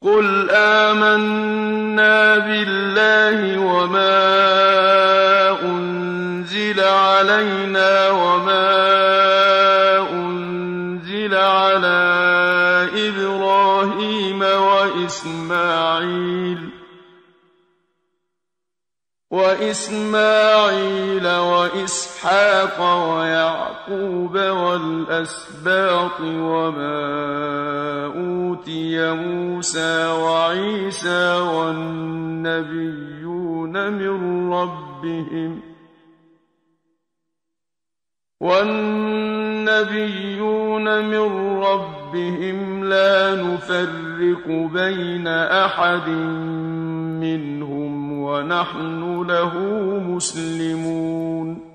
قُلْ آمَنَّا بِاللَّهِ وَمَا أُنزِلَ عَلَيْنَا وَمَا أُنزِلَ عَلَىٰ إِبْرَاهِيمَ وَإِسْمَاعِيلَ وَإِسْحَاقَ وَيَعْقُوبَ وَالْأَسْبَاطِ وَمَا أُوتِيَ مُوسَىٰ وَعِيسَىٰ وَالنَّبِيُّونَ مِن رَّبِّهِمْ لَا نُفَرِّقُ بَيْنَ أَحَدٍ مِّنْهُمْ وَنَحْنُ لَهُ مُسْلِمُونَ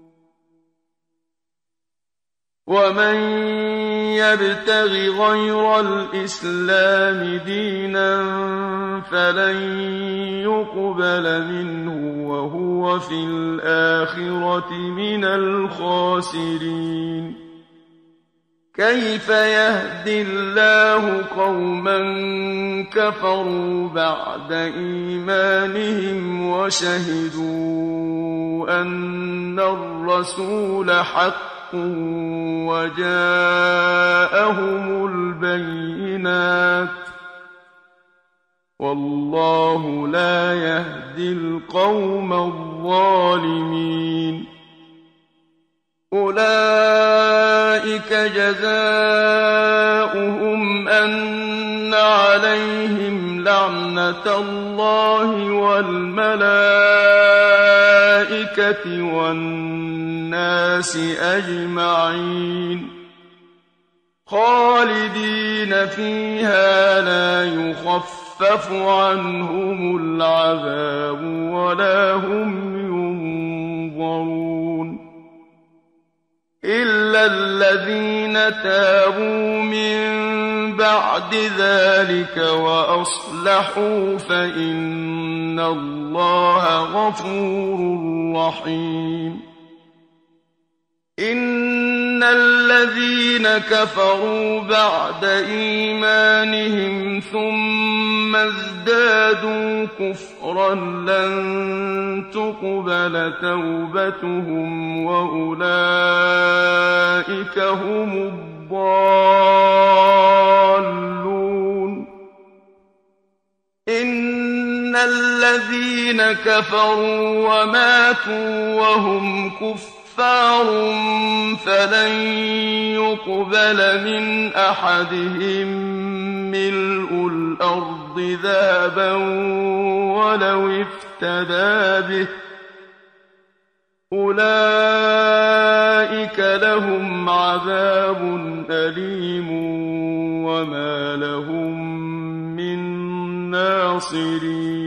وَمَن يَبْتَغِ غَيْرَ الْإِسْلَامِ دِينًا فَلَن يُقْبَلَ مِنْهُ وَهُوَ فِي الْآخِرَةِ مِنَ الْخَاسِرِينَ كَيْفَ يَهْدِي اللَّهُ قَوْمًا كَفَرُوا بَعْدَ إِيمَانِهِمْ وَشَهِدُوا أَنَّ الرَّسُولَ حَقٌّ وَجَاءَهُمُ الْبَيِّنَاتُ ۚ وَاللَّهُ لَا يَهْدِي الْقَوْمَ الظَّالِمِينَ أُولَٰئِكَ جَزَاؤُهُمْ أَنَّ عَلَيْهِمْ لَعْنَةَ اللَّهِ وَالْمَلَائِكَةِ وَالنَّاسِ أَجْمَعِينَ خَالِدِينَ فِيهَا لَا يُخَفَّفُ عَنْهُمُ الْعَذَابُ وَلَا هُمْ يُنظَرُونَ إِلَّا الَّذِينَ تَابُوا مِن بَعْدِ ذَٰلِكَ وَأَصْلَحُوا فَإِنَّ اللَّهَ غَفُورٌ رَّحِيمٌ إِنَّ الَّذِينَ كَفَرُوا بَعْدَ إِيمَانِهِمْ ثُمَّ ازْدَادُوا كُفْرًا لَّن تُقْبَلَ تَوْبَتُهُمْ وَأُولَٰئِكَ هُمُ الضَّالُّونَ إِنَّ الَّذِينَ كَفَرُوا وَمَاتُوا وَهُمْ كُفَّارٌ فَلَن يُقْبَلَ مِنْ أَحَدِهِم مِّلْءُ الْأَرْضِ ذَهَبًا وَلَوِ افْتَدَىٰ بِهِ ۗ أُولَٰئِكَ لَهُمْ عَذَابٌ أَلِيمٌ وَمَا لَهُم مِّن نَّاصِرِينَ